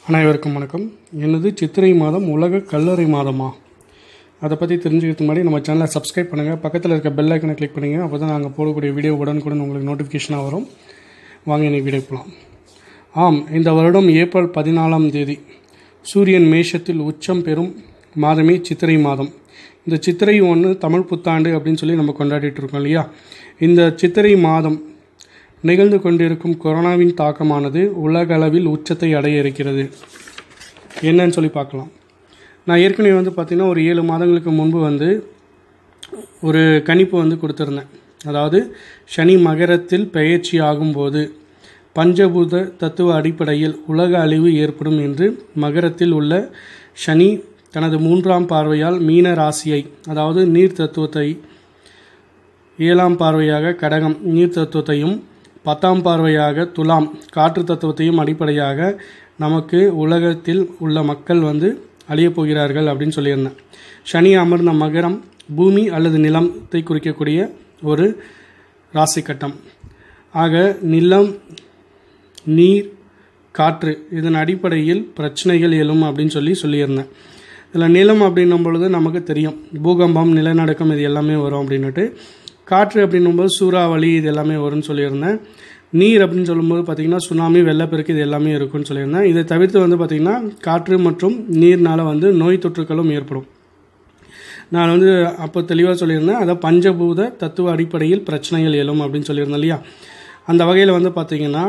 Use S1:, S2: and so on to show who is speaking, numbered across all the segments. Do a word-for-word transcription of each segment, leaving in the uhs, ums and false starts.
S1: அனைவருக்கும் வணக்கம். என்னது சித்திரை மாதம் உலக கல்லறை மாதமா? அதை பற்றி தெரிஞ்சுக்கிறதுக்கு முன்னாடி நம்ம சேனலை சப்ஸ்கிரைப் பண்ணுங்கள், பக்கத்தில் இருக்க பெல் ஐக்கனை கிளிக் பண்ணுங்கள். அப்போ தான் நாங்கள் போடக்கூடிய வீடியோ உடனுக்குடன் உங்களுக்கு நோட்டிஃபிகேஷனாக வரும். வாங்க இன்னைக்கு வீடியோ போகலாம். ஆம், இந்த வருடம் ஏப்ரல் பதினாலாம் தேதி சூரியன் மேஷத்தில் உச்சம் பெறும் மாதமே சித்திரை மாதம். இந்த சித்திரை ஒன்று தமிழ் புத்தாண்டு அப்படின்னு சொல்லி நம்ம கொண்டாடிட்டு இருக்கோம் இல்லையா? இந்த சித்திரை மாதம் நிகழ்ந்து கொண்டிருக்கும் கொரோனாவின் தாக்கமானது உலக அளவில் உச்சத்தை அடைய இருக்கிறது. என்னன்னு சொல்லி பார்க்கலாம். நான் ஏற்கனவே வந்து பார்த்திங்கன்னா ஒரு ஏழு மாதங்களுக்கு முன்பு வந்து ஒரு கணிப்பு வந்து கொடுத்துருந்தேன். அதாவது சனி மகரத்தில் பெயர்ச்சி ஆகும்போது பஞ்சபூத தத்துவ அடிப்படையில் உலக அழிவு ஏற்படும் என்று மகரத்தில் உள்ள சனி தனது மூன்றாம் பார்வையால் மீன ராசியை, அதாவது நீர் தத்துவத்தை, ஏழாம் பார்வையாக கடகம் நீர் தத்துவத்தையும், பத்தாம் பார்வையாக துலாம் காற்று தத்துவத்தையும் அடிப்படையாக நமக்கு உலகத்தில் உள்ள மக்கள் வந்து அழியப் போகிறார்கள் அப்படின்னு சொல்லியிருந்தேன். சனி அமர்ந்த மகரம் பூமி அல்லது நிலத்தை குறிக்கக்கூடிய ஒரு ராசி கட்டம். ஆக நிலம், நீர், காற்று இதன் அடிப்படையில் பிரச்சனைகள் எழும் அப்படின்னு சொல்லி சொல்லியிருந்தேன். இதில் நிலம் அப்படின்னும் பொழுது நமக்கு தெரியும், பூகம்பம், நிலநடுக்கம் இது எல்லாமே வரும் அப்படின்னுட்டு. காற்று அப்படின்னும்போது சூறாவளி இது எல்லாமே வரும்னு சொல்லியிருந்தேன். நீர் அப்படின்னு சொல்லும்போது பார்த்திங்கன்னா சுனாமி, வெள்ளப்பெருக்கு இது எல்லாமே இருக்குன்னு சொல்லியிருந்தேன். இதை தவிர்த்து வந்து பார்த்திங்கன்னா காற்று மற்றும் நீர்னால் வந்து நோய் தொற்றுக்களும் ஏற்படும். நான் வந்து அப்போ தெளிவாக சொல்லியிருந்தேன். அதை பஞ்சபூத தத்துவ அடிப்படையில் பிரச்சனைகள் எழும் அப்படின்னு சொல்லியிருந்தேன் இல்லையா? அந்த வகையில் வந்து பார்த்திங்கன்னா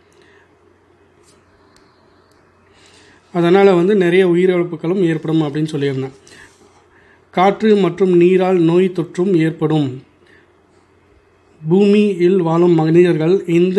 S1: அதனால் வந்து நிறைய உயிரிழப்புகளும் ஏற்படும் அப்படின்னு சொல்லியிருந்தேன். காற்று மற்றும் நீரால் நோய் தொற்றும் ஏற்படும். பூமியில் வாழும் மனிதர்கள் இந்த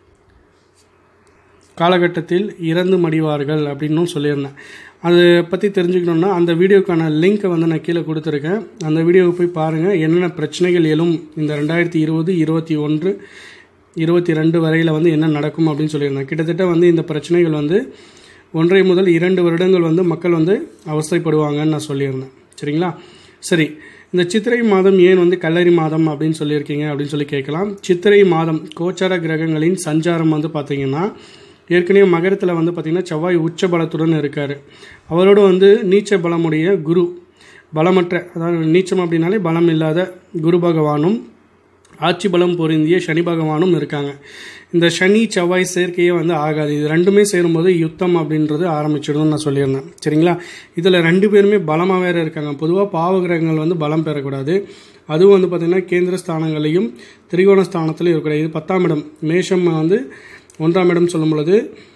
S1: காலகட்டத்தில் இறந்து மடிவார்கள் அப்படின்னும் சொல்லியிருந்தேன். அதை பற்றி தெரிஞ்சுக்கணுன்னா அந்த வீடியோக்கான லிங்க்கை வந்து நான் கீழே கொடுத்துருக்கேன். அந்த வீடியோவை போய் பாருங்கள். என்னென்ன பிரச்சனைகள் எழும் இந்த ரெண்டாயிரத்தி இருபது இருபத்தி ஒன்று இருபத்தி ரெண்டு வரையில் வந்து என்ன நடக்கும் அப்படின்னு சொல்லியிருந்தேன். கிட்டத்தட்ட வந்து இந்த பிரச்சனைகள் வந்து ஒன்றரை முதல் இரண்டு வருடங்கள் வந்து மக்கள் வந்து அவஸ்தைப்படுவாங்கன்னு நான் சொல்லியிருந்தேன். சரிங்களா? சரி, இந்த சித்திரை மாதம் ஏன் வந்து கல்லறை மாதம் அப்படின்னு சொல்லியிருக்கீங்க அப்படின்னு சொல்லி கேட்கலாம். சித்திரை மாதம் கோச்சார கிரகங்களின் சஞ்சாரம் வந்து பார்த்திங்கன்னா ஏற்கனவே மகரத்தில் வந்து பார்த்திங்கன்னா செவ்வாய் உச்ச பலத்துடன் இருக்கார். அவரோட வந்து நீச்ச பலமுடைய குரு, பலமற்ற, அதாவது நீச்சம் அப்படின்னாலே பலம் இல்லாத குரு பகவானும் ஆட்சி பலம் பொருந்திய சனி பகவானும் இருக்காங்க. இந்த சனி செவ்வாய் சேர்க்கையே வந்து ஆகாது. இது ரெண்டுமே சேரும்போது யுத்தம் அப்படின்றது ஆரம்பிச்சிடும்னு நான் சொல்லியிருந்தேன். சரிங்களா? இதில் ரெண்டு பேருமே பலமாக வேறு இருக்காங்க. பொதுவாக பாவ கிரகங்கள் வந்து பலம் பெறக்கூடாது. அதுவும் வந்து பார்த்திங்கன்னா கேந்திர ஸ்தானங்களையும் திரிகோண ஸ்தானத்திலையும் இருக்கக்கூடாது. இது பத்தாம் இடம் மேஷம் வந்து ஒன்றாம் இடம் சொல்லும் பொழுது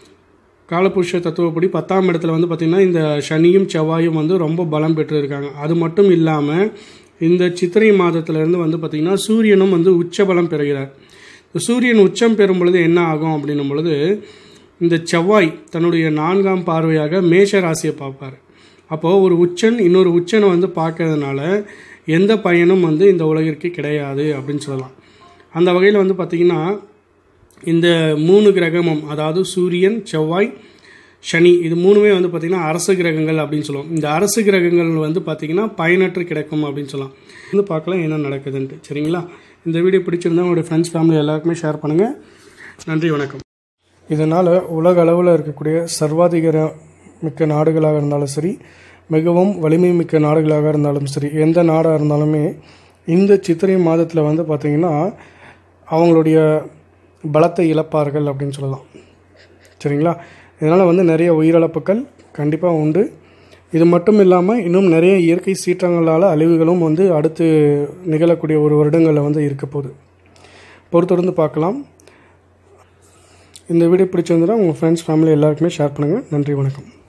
S1: காலபுருஷ தத்துவப்படி பத்தாம் இடத்துல வந்து பார்த்திங்கன்னா இந்த சனியும் செவ்வாயும் வந்து ரொம்ப பலம் பெற்று இருக்காங்க. அது மட்டும் இல்லாமல் இந்த சித்திரை மாதத்திலேருந்து வந்து பார்த்திங்கன்னா சூரியனும் வந்து உச்ச பலம் பெறுகிறார். சூரியன் உச்சம் பெறும் பொழுது என்ன ஆகும் அப்படின்னும் பொழுது இந்த செவ்வாய் தன்னுடைய நான்காம் பார்வையாக மேஷ ராசியை பார்ப்பார். அப்போது ஒரு உச்சன் இன்னொரு உச்சனை வந்து பார்க்கறதுனால எந்த பயனும் வந்து இந்த உலகிற்கு கிடையாது அப்படின்னு சொல்லலாம். அந்த வகையில் வந்து பார்த்திங்கன்னா இந்த மூணு கிரகமும், அதாவது சூரியன், செவ்வாய், சனி, இது மூணுமே வந்து பார்த்திங்கன்னா அரசு கிரகங்கள் அப்படின்னு சொல்லுவோம். இந்த அரசு கிரகங்கள் வந்து பார்த்திங்கன்னா பயனற்று கிடைக்கும் அப்படின்னு சொல்லலாம். வந்து பார்க்கலாம் என்ன நடக்குதுன்ட்டு. சரிங்களா? இந்த வீடியோ பிடிச்சிருந்தா உங்களுடைய ஃப்ரெண்ட்ஸ், ஃபேமிலி எல்லாருக்குமே ஷேர் பண்ணுங்கள். நன்றி, வணக்கம். இதனால் உலக அளவில் இருக்கக்கூடிய சர்வாதிகார மிக்க நாடுகளாக இருந்தாலும் சரி, மிகவும் வலிமை மிக்க நாடுகளாக இருந்தாலும் சரி, எந்த நாடாக இருந்தாலுமே இந்த சித்திரை மாதத்தில் வந்து பார்த்திங்கன்னா அவங்களுடைய பலத்தை இழப்பார்கள் அப்படின்னு சொல்லலாம். சரிங்களா? இதனால் வந்து நிறைய உயிரிழப்புகள் கண்டிப்பாக உண்டு. இது மட்டும் இல்லாமல் இன்னும் நிறைய இயற்கை சீற்றங்களால் அழிவுகளும் வந்து அடுத்து நிகழக்கூடிய ஒரு வருடங்களில் வந்து இருக்க போகுது. பொறுத்திருந்து பார்க்கலாம். இந்த வீடியோ பிடிச்சிருந்தா உங்கள் ஃப்ரெண்ட்ஸ், ஃபேமிலி எல்லாருக்குமே ஷேர் பண்ணுங்கள். நன்றி, வணக்கம்.